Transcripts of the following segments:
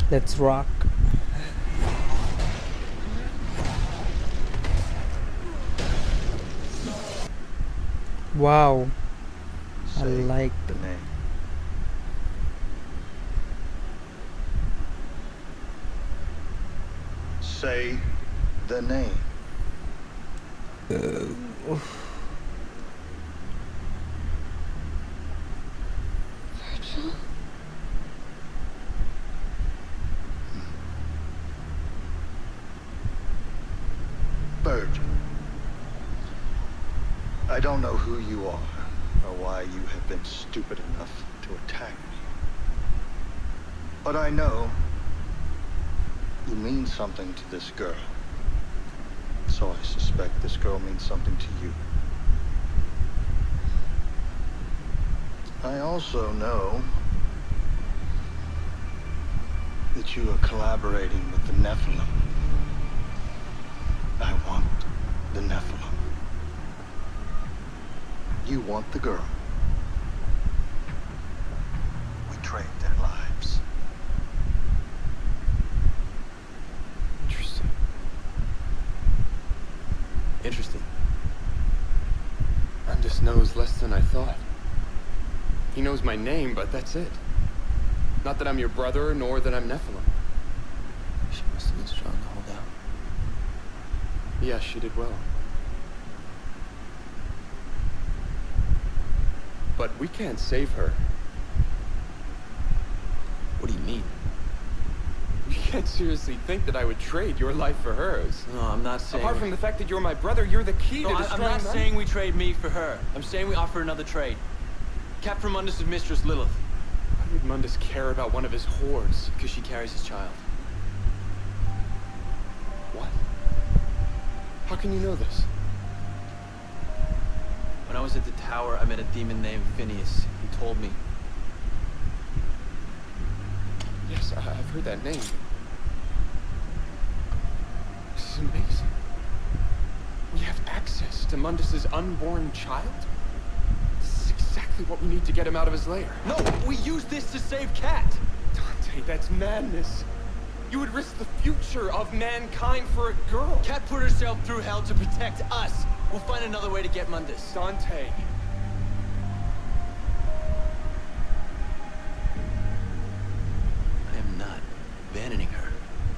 Let's rock. Wow, I Say like the name. Say the name. Virgil? Virgil. I don't know who you are or why you have been stupid enough to attack me. But I know you mean something to this girl. So I suspect this girl means something to you. I also know that you are collaborating with the Nephilim. I want the Nephilim. You want the girl. We trade their lives. Interesting. Interesting. Mundus knows less than I thought. He knows my name, but that's it. Not that I'm your brother, nor that I'm Nephilim. She must have been strong to hold out. Yeah, she did well. But we can't save her. What do you mean? You can't seriously think that I would trade your life for hers. No, I'm not saying... Apart from the fact that you're my brother, you're the key to I'm destroying not them. saying we trade me for her. I'm saying we offer another trade. Captain Mundus' mistress, Lilith. Why would Mundus care about one of his whores? Because she carries his child. What? How can you know this? When I was at the tower, I met a demon named Phineas. He told me. Yes, I've heard that name. This is amazing. We have access to Mundus's unborn child? This is exactly what we need to get him out of his lair. No, we use this to save Kat. Dante, that's madness. You would risk the future of mankind for a girl. Kat put herself through hell to protect us. We'll find another way to get Mundus. Dante. I am not abandoning her.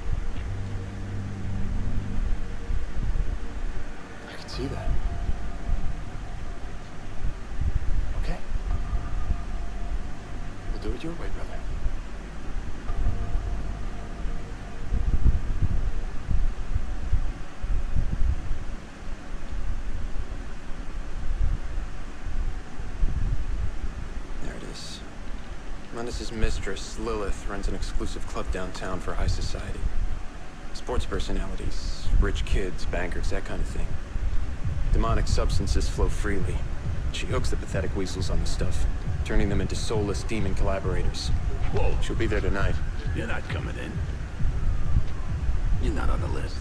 I can see that. Okay. We'll do it your way, brother. There it is. Mundus' mistress, Lilith, runs an exclusive club downtown for high society. Sports personalities, rich kids, bankers, that kind of thing. Demonic substances flow freely. She hooks the pathetic weasels on the stuff, turning them into soulless demon collaborators. Whoa, She'll be there tonight. you're not coming in. You're not on the list.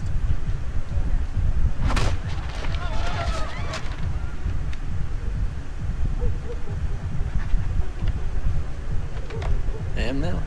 I am now.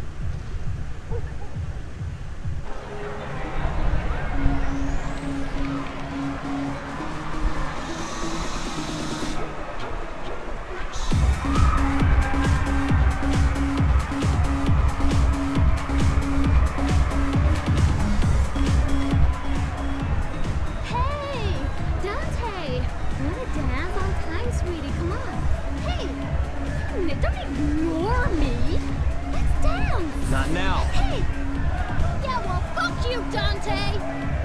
Hey, Dante! Wanna dance on time, sweetie? Come on. Hey, don't ignore me. Let's dance. Not now. Hey! Yeah, well, fuck you, Dante!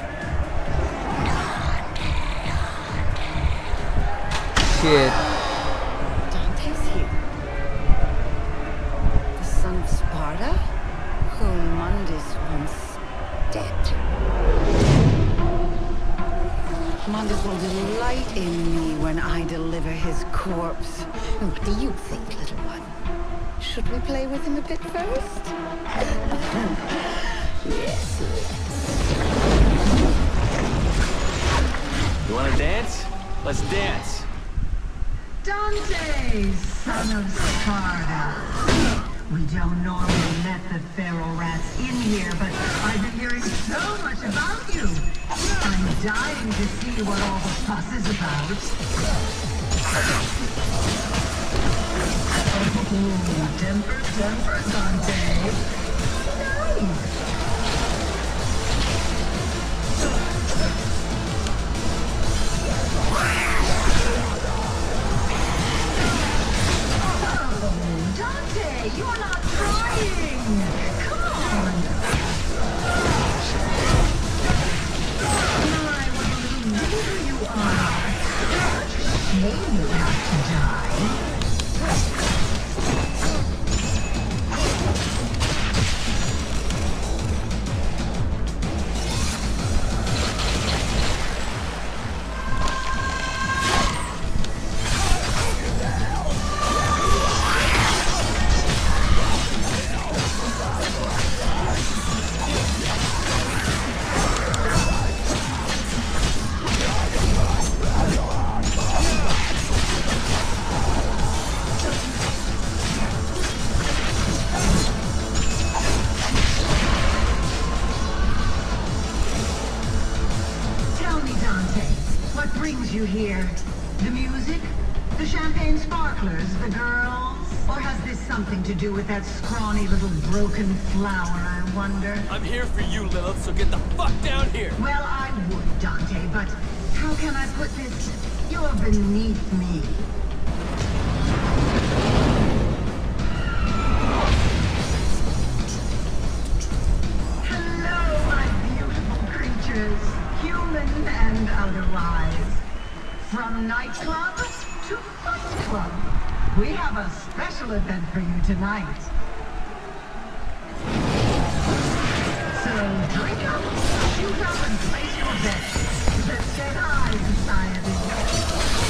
shit. Dante's here. The son of Sparta, whom Mundus once dead. Mundus will delight in me when I deliver his corpse. What do you think, little one? Should we play with him a bit first? Yes. You wanna dance? Let's dance. Dante, son of Sparta. We don't normally let let the feral rats in here, but I've been hearing so much about you. I'm dying to see what all the fuss is about. Oh, temper, Dante. Nice. Oh, Dante, you're not trying. Come on. My, what a little leader you are. Such a shame you have to die. You here? The music? The champagne sparklers? The girls? Or has this something to do with that scrawny little broken flower, I wonder? I'm here for you, Lilith, so get the fuck down here! Well, I would, Dante, but how can I put this? You're beneath me. Hello, my beautiful creatures, human and otherwise. From nightclub to fight club, we have a special event for you tonight. So drink up, shoot up, and place your bets. Let's get high, society.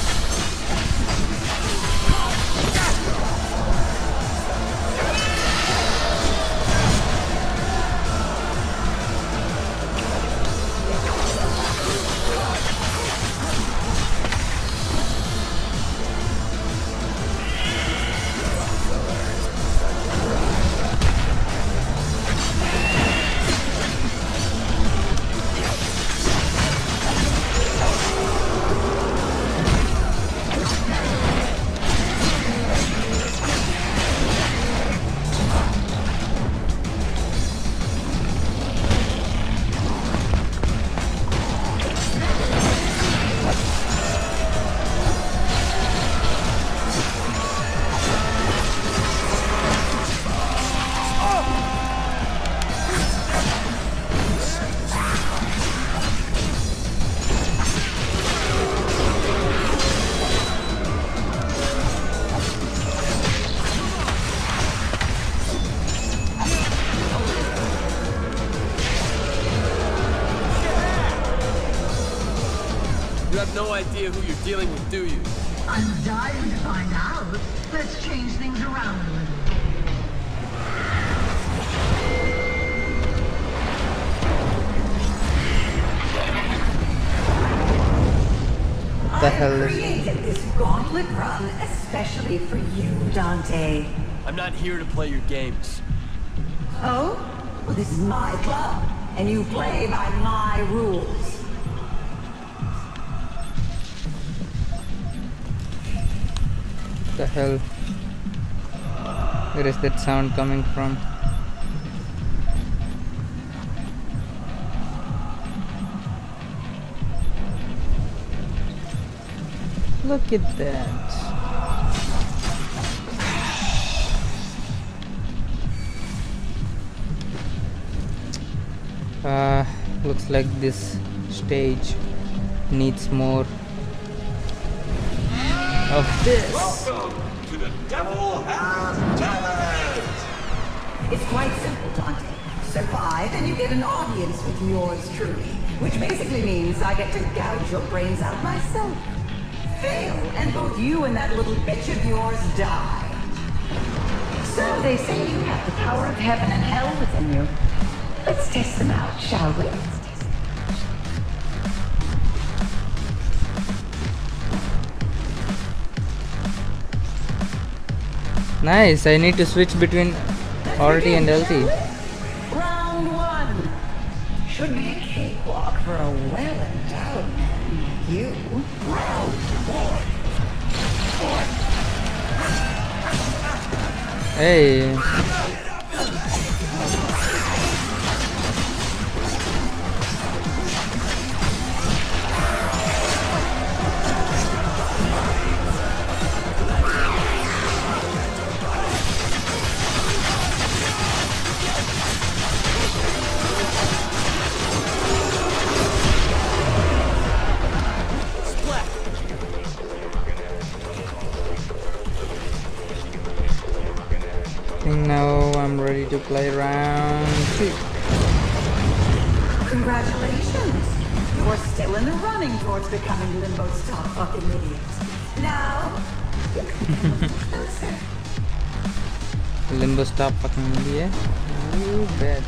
You have no idea who you're dealing with, do you? I'm dying to find out. Let's change things around a little. The hell I is created this gauntlet run especially for you, Dante. I'm not here to play your games. Oh? Well, this is my club, and you play by my rules. the hell? Where is that sound coming from? Look at that. Looks like this stage needs more of this. Welcome to the Devil Has Talent! It's quite simple, Dante. Survive and you get an audience with yours truly, which basically means I get to gouge your brains out myself. Fail, and both you and that little bitch of yours die. So they say you have the power of heaven and hell within you. Let's test them out, shall we? Nice, I need to switch between RT and LT. Round one. Should be a cakewalk for a well-endowed man like you. Round one. Hey. Now I'm ready to play round 2. Congratulations. You're still in the running towards becoming Limbo's top fucking idiot. Now, closer. Limbo stop fucking India. You bet.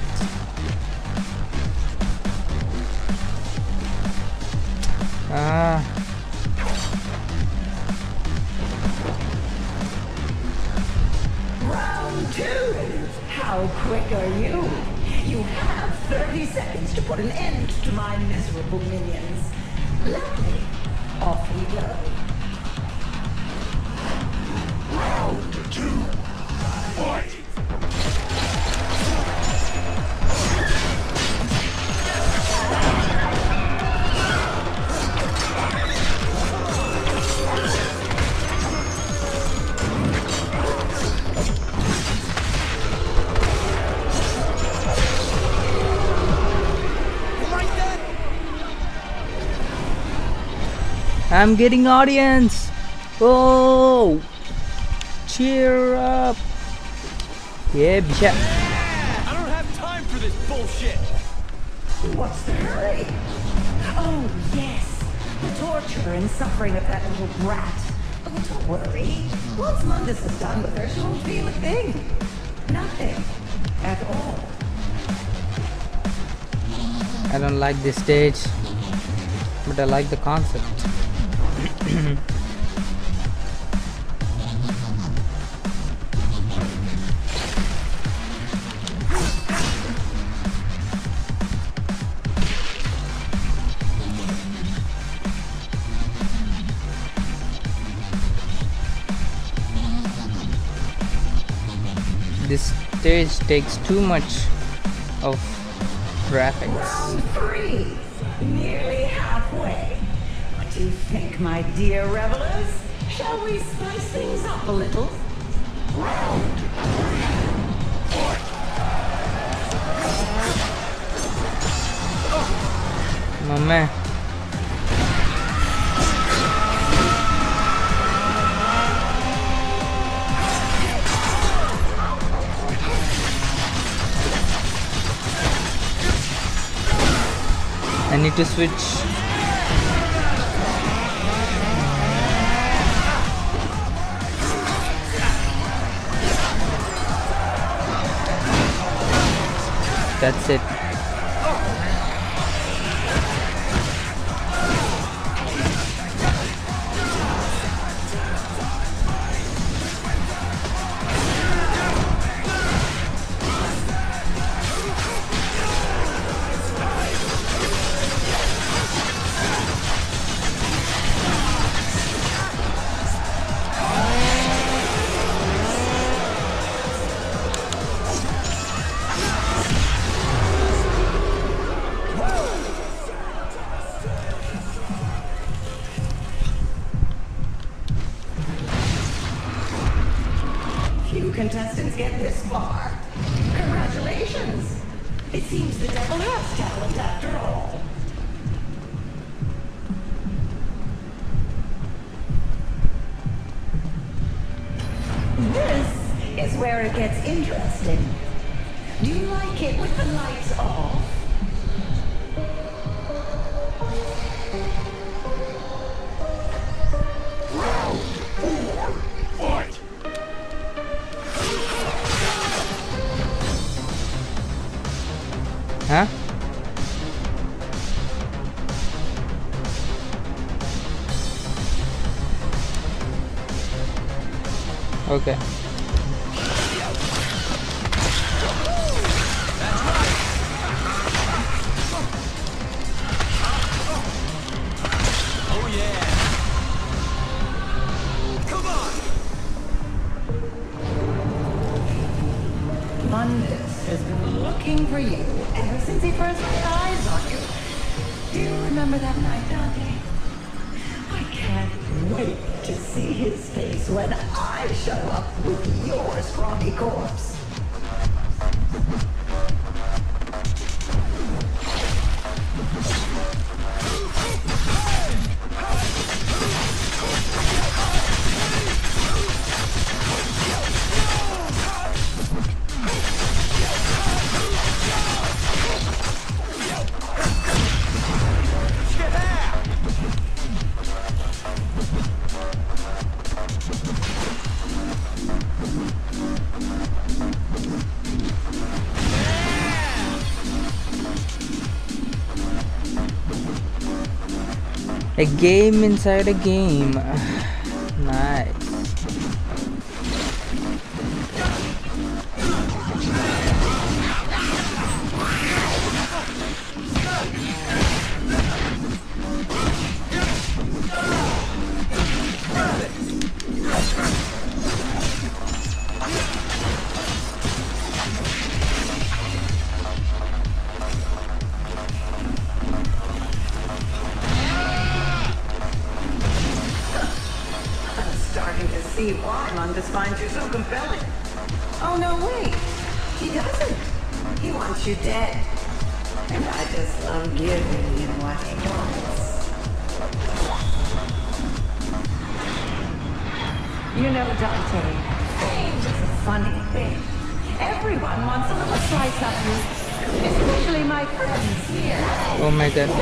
Round 2. How quick are you? You have 30 seconds to put an end to my miserable minions. Lovely. Off we go. Round 2. Fight! I'm getting audience. Oh, cheer up. Yeah, bitch. I don't have time for this bullshit. What's the hurry? Oh, yes. The torture and suffering of that little brat. Oh, don't worry. Once Mundus is done with her, she won't feel a thing. Nothing. At all. I don't like this stage, but I like the concept. This stage takes too much of graphics. Round 3. Nearly halfway. What do you think, my dear revelers? Shall we spice things up a little? Round 3. My man. I need to switch. That's it. Few contestants get this far. Congratulations. It seems the devil has talent after all. This is where it gets interesting. Do you like it with the lights off? Round 4. Fight! Huh? Okay. Mundus has been looking for you ever since he first laid eyes on you. Do you remember that night, Dante? I can't wait to see his face when I show up with your scrawny corpse. A game inside a game. Nice. See why Mundus finds you so compelling. Oh, no, wait. He doesn't. He wants you dead. And I just love giving him what he wants. You know, Dante, fame is a funny thing. Everyone wants a little slice of you, especially my friends here. Oh my god.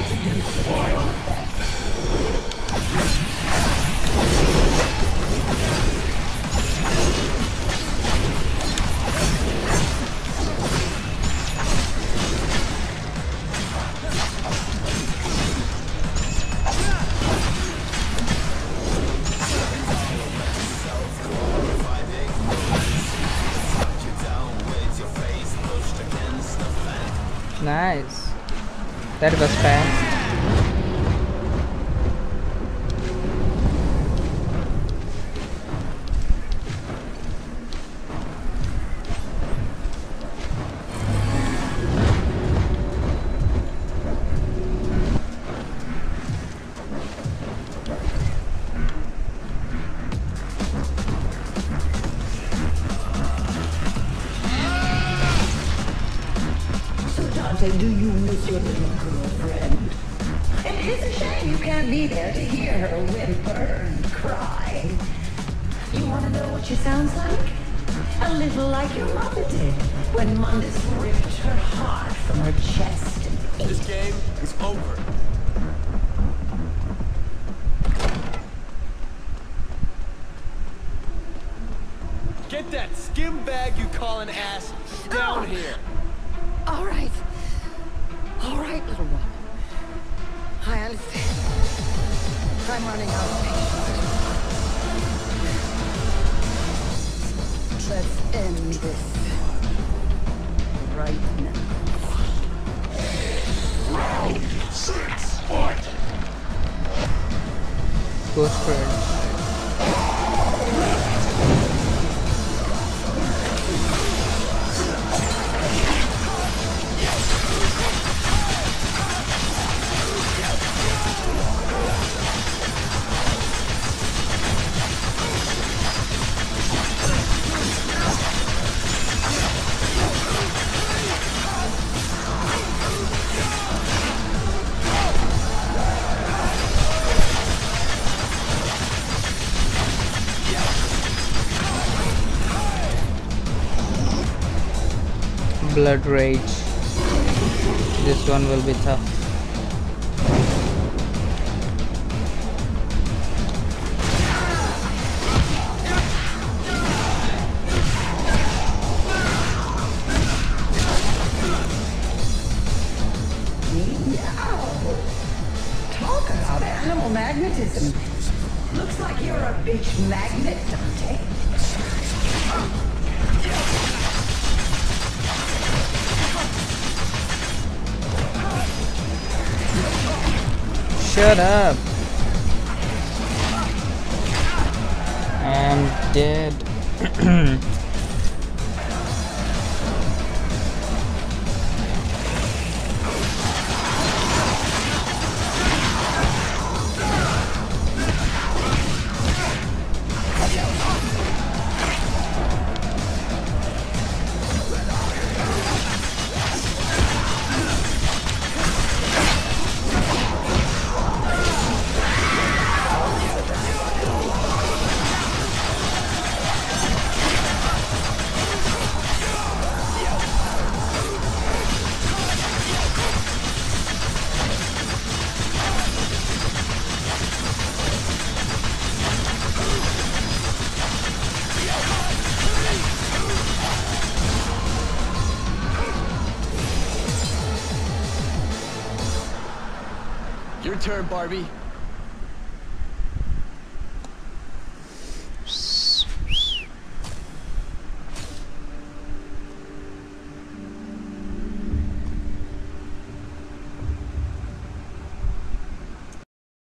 Nice. That was fast. Do you miss your little girlfriend? It is a shame you can't be there to hear her whimper and cry. You want to know what she sounds like? A little like your mother did when Mundus ripped her heart from her chest and ate. This game is over. Get that skim bag you call an ass down here. All right. All right, little one. I understand. I'm running out of patience. Let's end this right now. Round 6, fight! Ghost Bird. Blood Rage. This one will be tough. Talk about animal magnetism. Looks like you're a bitch magnet, Dante. Shut up. I'm dead. Your turn, Barbie.